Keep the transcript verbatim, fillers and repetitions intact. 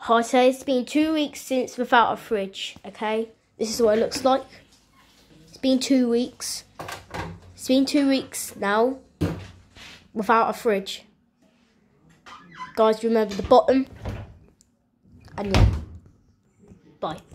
Hi, so it's been two weeks since without a fridge, okay? This is what it looks like. It's been two weeks. It's been two weeks now without a fridge. Guys, remember the bottom. And yeah, bye.